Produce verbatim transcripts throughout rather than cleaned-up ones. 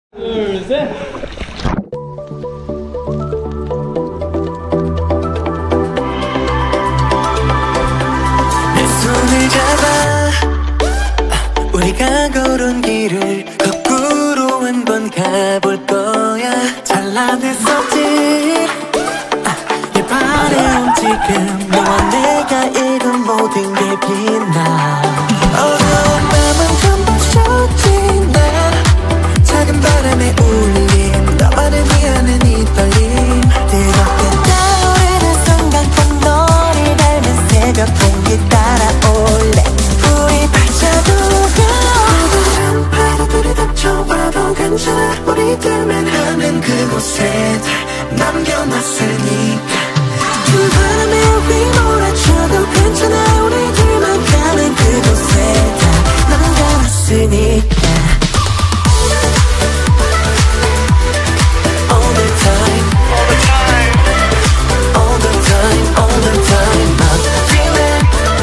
둘, 셋. 내 손을 잡아 우리가 걸은 길을 거꾸로 한번 가볼 거야. 찬란했었지 내 발에 움직임 너와 내가 읽은 모든 게 빛나. 어려운 맘은 전부 쏟지 나 작은 바람에 울림 너만을 위하는 이 떨림 뜨겁게 타오르는 순간 꼭 너를 닮은 새벽 공기 따라올래. 우리 발자국을 오늘은 파도들이 덮쳐와도 괜찮아. 우리들만 하는 그곳에 다 남겨놨으니까 그 바람에 휘몰아쳐도 괜찮아. 우리들만 가는 그곳에 다 남겨놨으니까 All the time, all the time, all the time, I'm feeling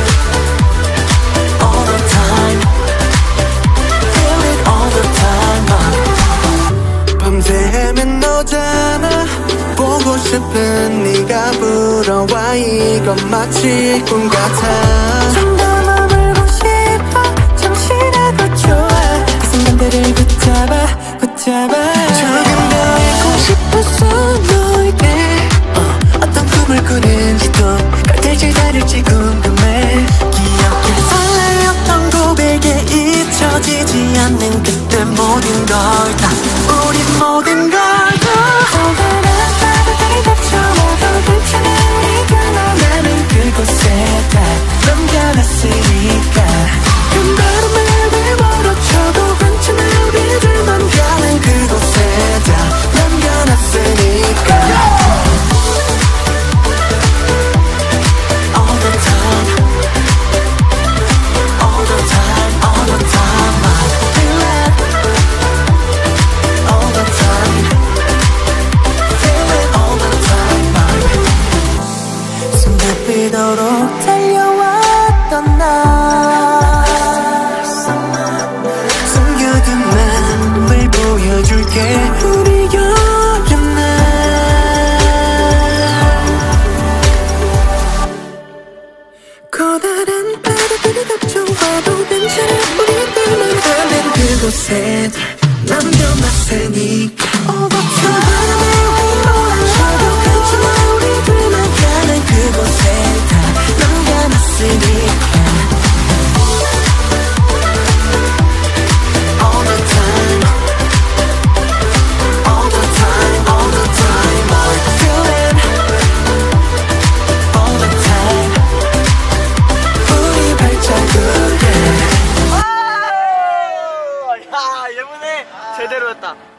all the time, feeling all the time. 밤새면 너잖아. 보고 싶은 네가 부러워. 이건 마치 꿈 같아. 좀 더 머물고 싶어. 잠시라도 좋아. 그 순간들을 붙잡아 붙잡아. 조금 더 잊고 싶었어 너에게. 어, 어떤 꿈을 꾸는지도 같을지 다를지 궁금해. 기억해 설레었던 고백에 잊혀지지 않는 그때 모든 걸 다 우리 모든 걸 다 오늘은 바다들이 덮쳐와도 괜찮아. 우리들만 나는 그곳에 다 남겨놨으니까 큰 바람에 휘몰아쳐도 괜찮아. 우리들만 가는 그곳에 다 남겨놨으니까 All the time, all the time, all the time I feel it. All the time, feel it all the time I 숨가쁘도록 달려왔던 나 숨겨둔 마음을 보여줄게. 우리 여름날 커다란 바다들이 덮쳐와도 괜찮아. 우리들만 가는 그곳에 다 남겨놨으니까 All the time 휘몰아쳐도 괜찮아. 우리들만 가는 그곳에 다 남겨놨으니까 All the time, all the time, all the time I feel it all the time. 우리 발자국에 야, 예쁘네. 제대로였다.